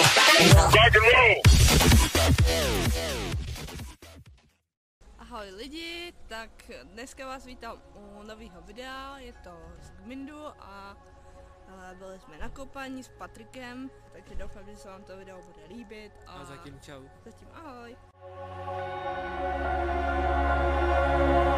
Ahoj lidi, tak dneska vás vítám u nového videa, je to z Gmindu a byli jsme na koupání s Patrikem, takže doufám, že se vám to video bude líbit a zatím čau. Zatím ahoj.